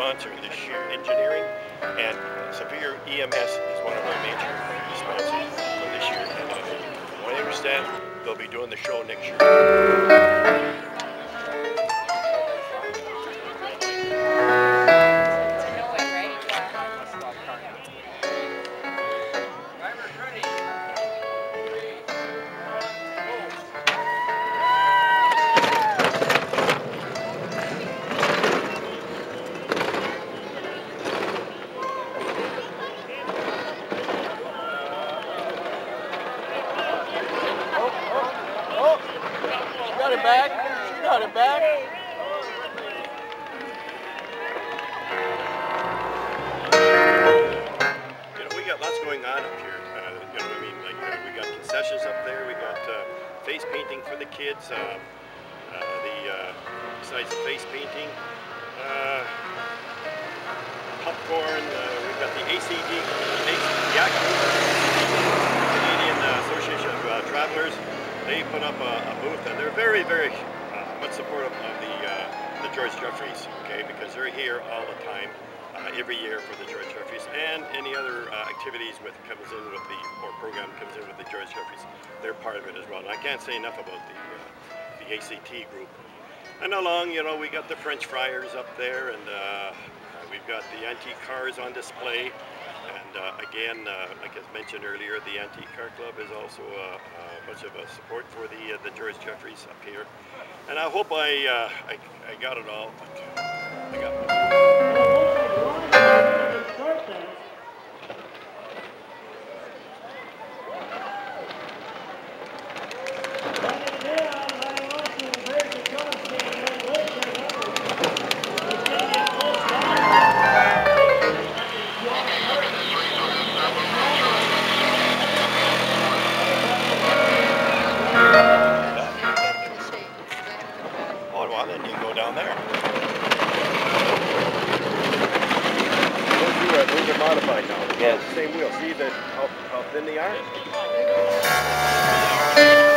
sponsor this year, engineering, and Severe EMS is one of our major sponsors for this year. And from what I understand, they'll be doing the show next year. Got it back. You know, we got lots going on up here. You know, I mean, like we got concessions up there. We got face painting for the kids. Besides the face painting, popcorn. We've got the ACD, Canadian Association of Travelers. They put up a booth, and they're very, very much supportive of the George Jeffreys, okay, because they're here all the time, every year for the George Jeffreys, and any other activities comes in with or program comes in with the George Jeffreys. They're part of it as well. And I can't say enough about the ACT group. And along, you know, we got the French fryers up there, and we've got the antique cars on display. And again, like I mentioned earlier, the Antique Car Club is also much of a support for the George Jeffreys up here. And I hope I got it all. But I got then you can go down there. Those are modified now. Yes. Same wheel. See how thin they are?